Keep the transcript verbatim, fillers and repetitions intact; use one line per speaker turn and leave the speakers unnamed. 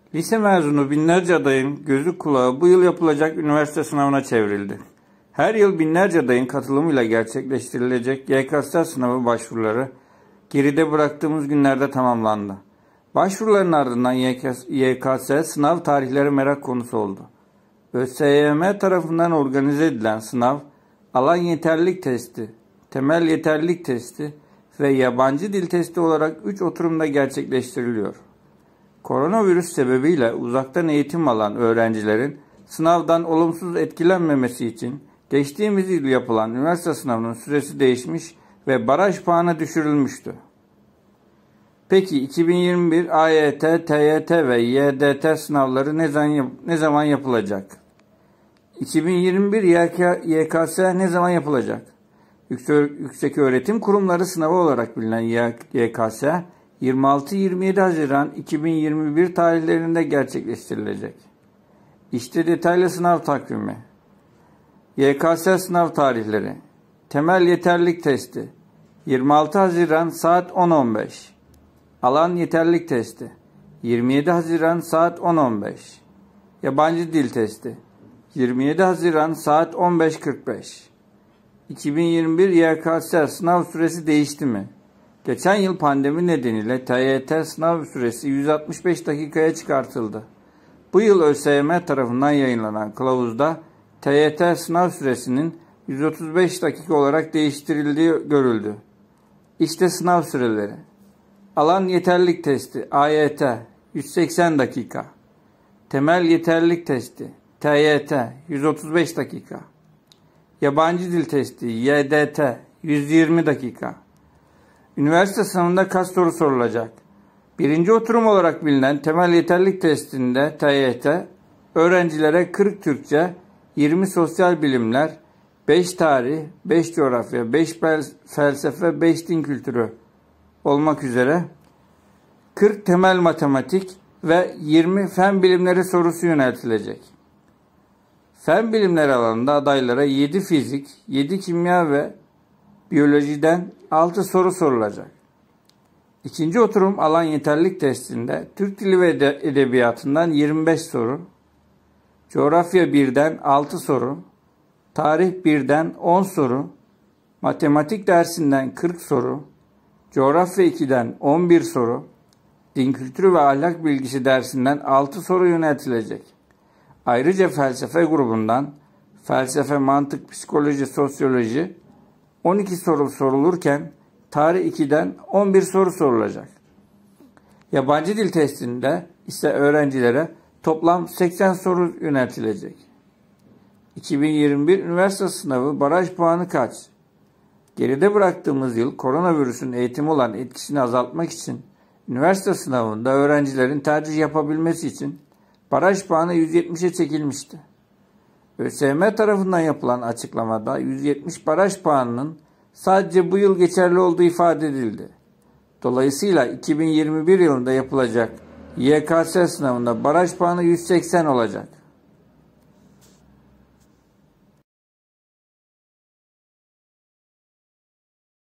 Lise mezunu binlerce adayın gözü kulağı bu yıl yapılacak üniversite sınavına çevrildi. Her yıl binlerce adayın katılımıyla gerçekleştirilecek Y K S sınavı başvuruları geride bıraktığımız günlerde tamamlandı. Başvuruların ardından Y K S sınav tarihleri merak konusu oldu. ÖSYM tarafından organize edilen sınav, alan yeterlilik testi, temel yeterlilik testi ve yabancı dil testi olarak üç oturumda gerçekleştiriliyor. Koronavirüs sebebiyle uzaktan eğitim alan öğrencilerin sınavdan olumsuz etkilenmemesi için geçtiğimiz yıl yapılan üniversite sınavının süresi değişmiş ve baraj puanı düşürülmüştü. Peki iki bin yirmi bir A Y T, T Y T ve Y D T sınavları ne zaman, ne zaman yapılacak? iki bin yirmi bir Y K S ne zaman yapılacak? Yüksek Öğretim Kurumları sınavı olarak bilinen Y K S yirmi altı yirmi yedi Haziran iki bin yirmi bir tarihlerinde gerçekleştirilecek. İşte detaylı sınav takvimi. Y K S sınav tarihleri. Temel yeterlilik testi yirmi altı Haziran saat on on beş. Alan yeterlilik testi yirmi yedi Haziran saat on on beş. Yabancı dil testi yirmi yedi Haziran saat on beş kırk beş. iki bin yirmi bir Y K S sınav süresi değişti mi? Geçen yıl pandemi nedeniyle T Y T sınav süresi yüz altmış beş dakikaya çıkartıldı. Bu yıl ÖSYM tarafından yayınlanan kılavuzda T Y T sınav süresinin yüz otuz beş dakika olarak değiştirildiği görüldü. İşte sınav süreleri. Alan yeterlilik testi A Y T yüz seksen dakika. Temel yeterlilik testi T Y T yüz otuz beş dakika. Yabancı dil testi Y D T yüz yirmi dakika. Üniversite sınavında kaç soru sorulacak? Birinci oturum olarak bilinen temel yeterlilik testinde T Y T, öğrencilere kırk Türkçe, yirmi sosyal bilimler, beş tarih, beş coğrafya, beş felsefe, beş din kültürü olmak üzere kırk temel matematik ve yirmi fen bilimleri sorusu yöneltilecek. Fen bilimleri alanında adaylara yedi fizik, yedi kimya ve biyolojiden altı soru sorulacak. İkinci oturum alan yeterlilik testinde Türk Dili ve Edebiyatı'ndan yirmi beş soru, Coğrafya birden altı soru, Tarih birden on soru, Matematik dersinden kırk soru, Coğrafya ikiden on bir soru, Din Kültürü ve Ahlak Bilgisi dersinden altı soru yöneltilecek. Ayrıca felsefe grubundan felsefe, mantık, psikoloji, sosyoloji on iki soru sorulurken tarih ikiden on bir soru sorulacak. Yabancı dil testinde ise öğrencilere toplam seksen soru yöneltilecek. iki bin yirmi bir üniversite sınavı baraj puanı kaç? Geride bıraktığımız yıl koronavirüsün eğitime olan etkisini azaltmak için üniversite sınavında öğrencilerin tercih yapabilmesi için baraj puanı yüz yetmişe çekilmişti. ÖSYM tarafından yapılan açıklamada yüz yetmiş baraj puanının sadece bu yıl geçerli olduğu ifade edildi. Dolayısıyla iki bin yirmi bir yılında yapılacak Y K S sınavında baraj puanı yüz seksen olacak.